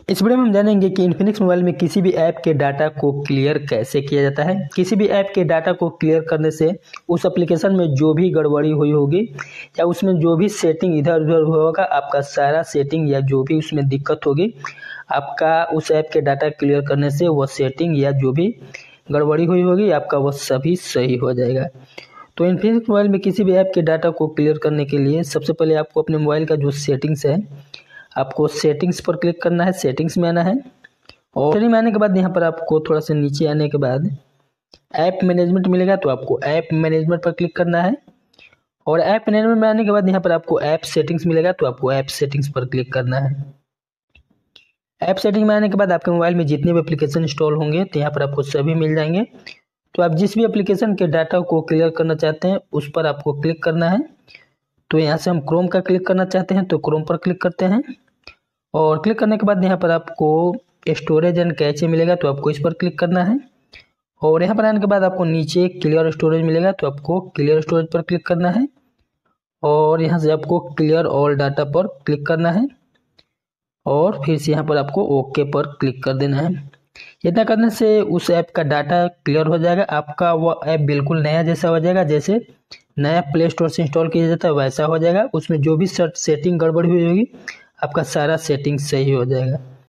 इस वीडियो में हम जानेंगे कि इन्फिनिक्स मोबाइल में किसी भी ऐप के डाटा को क्लियर कैसे किया जाता है। किसी भी ऐप के डाटा को क्लियर करने से उस एप्लीकेशन में जो भी गड़बड़ी हुई होगी या उसमें जो भी सेटिंग इधर उधर हुआ होगा, आपका सारा सेटिंग या जो भी उसमें दिक्कत होगी, आपका उस ऐप के डाटा क्लियर करने से वह सेटिंग या जो भी गड़बड़ी हुई होगी आपका वह सभी सही हो जाएगा। तो इन्फिनिक्स मोबाइल में किसी भी ऐप के डाटा को क्लियर करने के लिए सबसे पहले आपको अपने मोबाइल का जो सेटिंग्स है, आपको सेटिंग्स पर क्लिक करना है, सेटिंग्स में आना है और सेटिंग में आने के बाद यहाँ पर आपको थोड़ा सा नीचे आने के बाद ऐप मैनेजमेंट मिलेगा, तो आपको ऐप मैनेजमेंट पर क्लिक करना है और ऐप मैनेजमेंट में आने के बाद यहाँ पर आपको ऐप सेटिंग्स मिलेगा, तो आपको ऐप सेटिंग्स पर क्लिक करना है। ऐप सेटिंग में आने के बाद आपके मोबाइल में जितने भी एप्लीकेशन इंस्टॉल होंगे तो यहाँ पर आपको सभी मिल जाएंगे। तो आप जिस भी एप्लीकेशन के डाटा को क्लियर करना चाहते हैं उस पर आपको क्लिक करना है। तो यहाँ से हम क्रोम का क्लिक करना चाहते हैं तो क्रोम पर क्लिक करते हैं और क्लिक करने के बाद यहाँ पर आपको स्टोरेज एंड कैचे मिलेगा, तो आपको इस पर क्लिक करना है और यहाँ पर आने के बाद आपको नीचे क्लियर स्टोरेज मिलेगा, तो आपको क्लियर स्टोरेज पर क्लिक करना है और यहाँ से आपको क्लियर ऑल डाटा पर क्लिक करना है और फिर से यहाँ पर आपको ओके पर क्लिक कर देना है। इतना करने से उस ऐप का डाटा क्लियर हो जाएगा, आपका वो ऐप बिल्कुल नया जैसा हो जाएगा, जैसे नया प्ले स्टोर से इंस्टॉल किया जाता है वैसा हो जाएगा। उसमें जो भी सेटिंग गड़बड़ हुई होगी आपका सारा सेटिंग सही हो जाएगा।